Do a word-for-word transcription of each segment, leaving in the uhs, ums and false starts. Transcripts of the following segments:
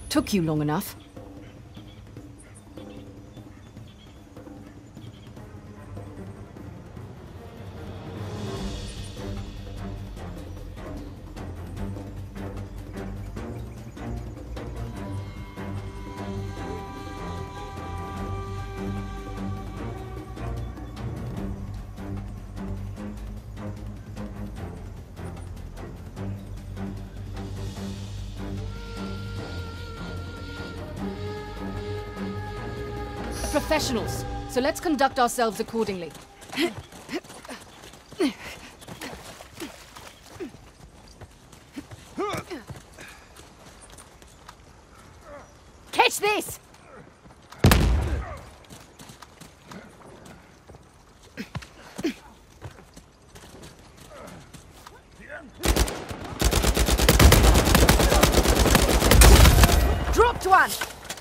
Took you long enough. Professionals, so let's conduct ourselves accordingly. Catch this! Dropped one!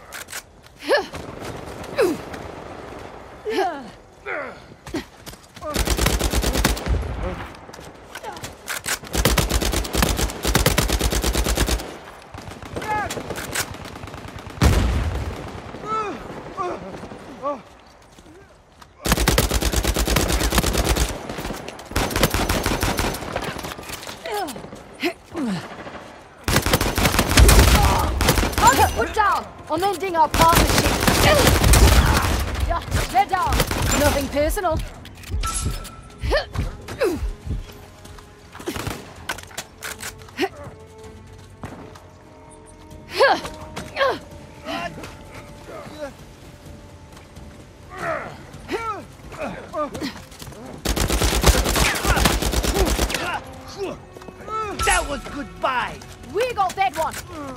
Put down! I'm ending our partnership! Yeah, they're down! Nothing personal. That was goodbye! We got that one!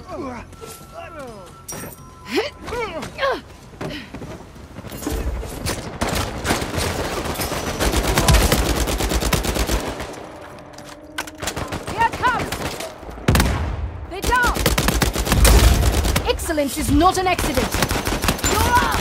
Here it comes! They're down! Excellence is not an accident! You're up!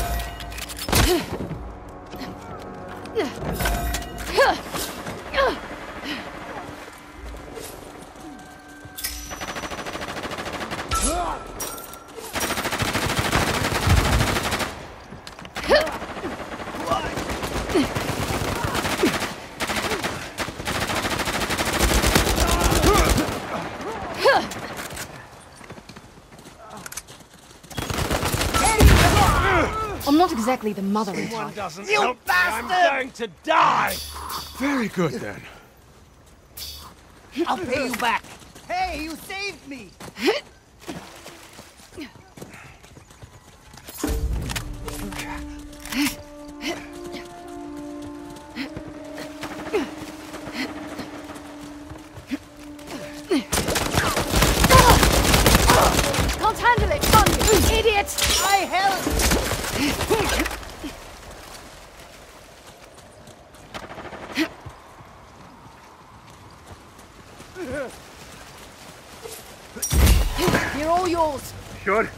I'm not exactly the mothering One type. doesn't You help me. bastard! I'm going to die! Very good, then. I'll pay you back. Hey, you saved me. Can't handle it, can you, idiot! I helped. You're all yours. Sure.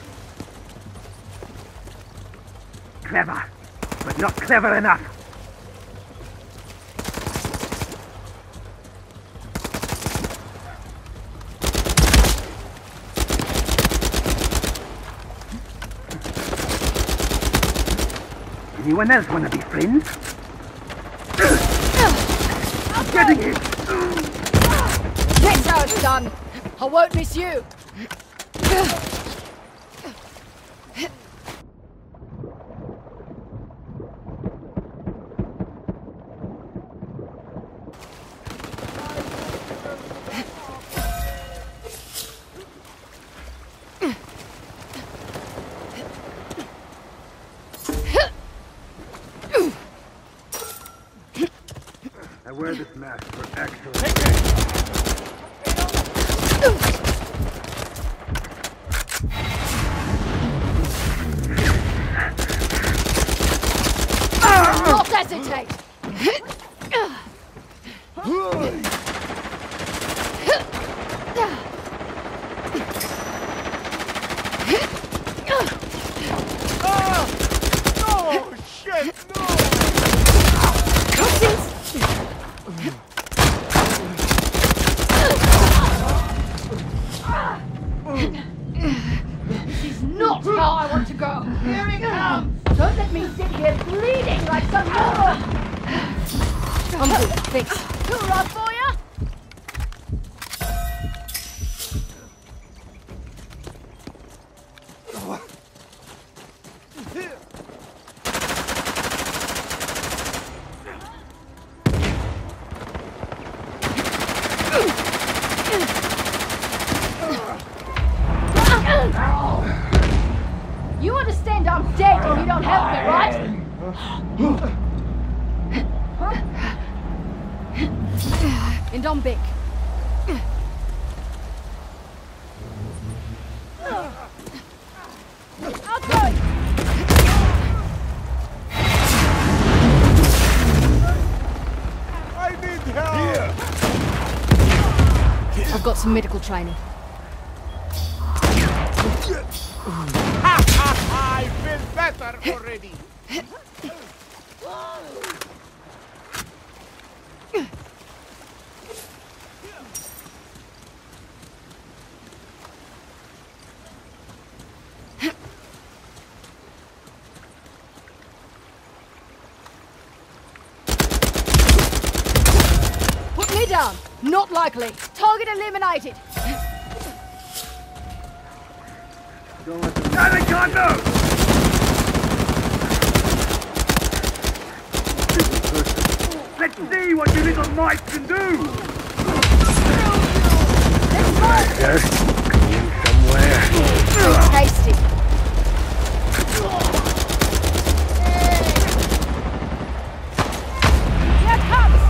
Clever, but not clever enough. Anyone else want to be friends? I'm getting it! That's how it's done. I won't miss you. I wear this mask for actual... Not hesitate. Oh, shit! No! Don't let me sit here bleeding like some moron! I'm good, thanks. Too rough for ya? You understand I'm dead if you don't help me, right? And I'm big. I'll go! I need help! I've got some medical training. I feel better already! Put me down! Not likely! Target eliminated! Don't let them... No, they can't move! Let's see what your little mice can do! Yes, clean somewhere. Tasty. Here it comes!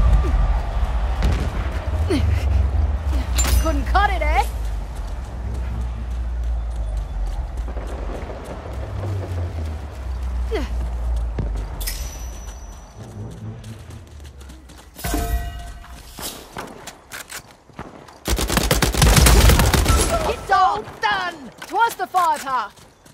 Couldn't cut it, eh? It's all done! Twice the five, huh?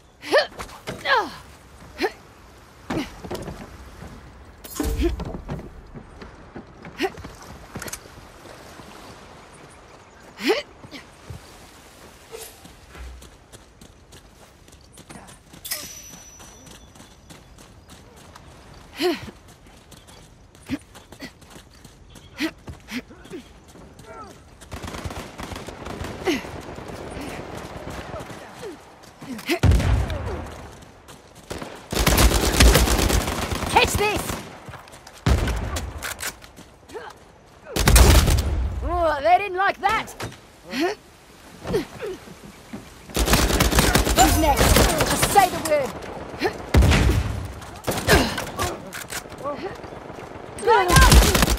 Catch this! Oh, they didn't like that! Who's next? Just say the word! Going up!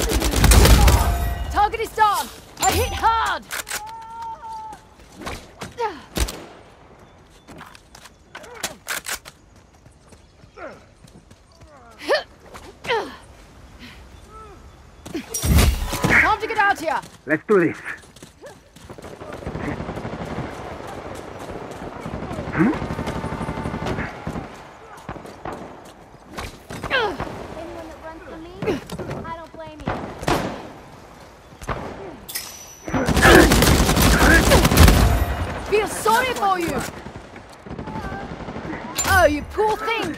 Target is down! I hit hard! Time to get out here! Let's do this. Anyone that runs to me, I don't blame you. Feel sorry for you! Oh, you poor thing!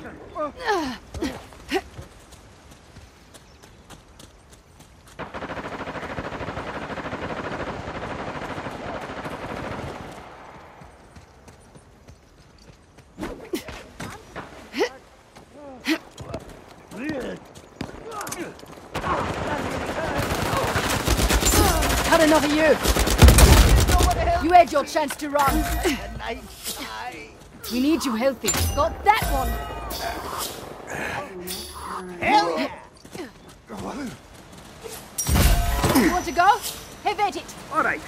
Cut enough of you! You had your chance to run! We need you healthy. Got that one! Hell yeah! You want to go? Have at it! All right.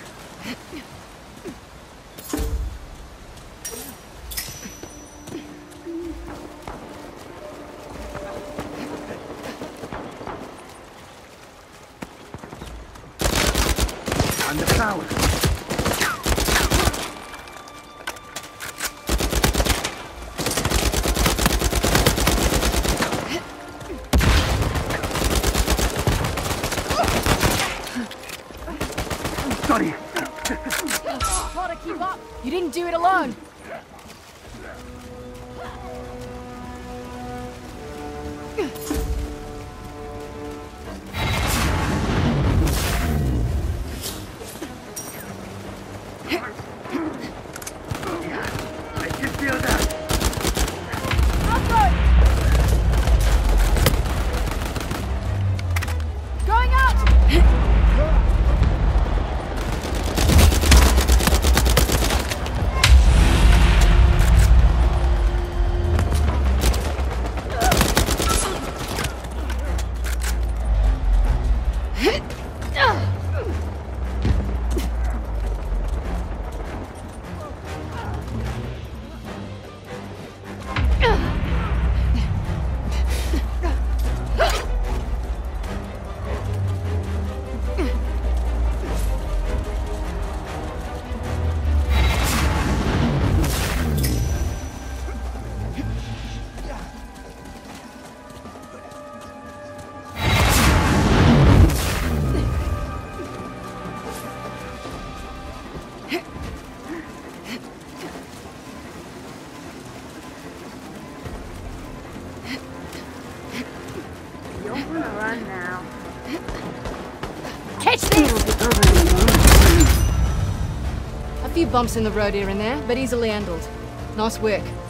And the flowers. Sorry. Try to keep up. You didn't do it alone. Done now. Catch this! A few bumps in the road here and there, but easily handled. Nice work.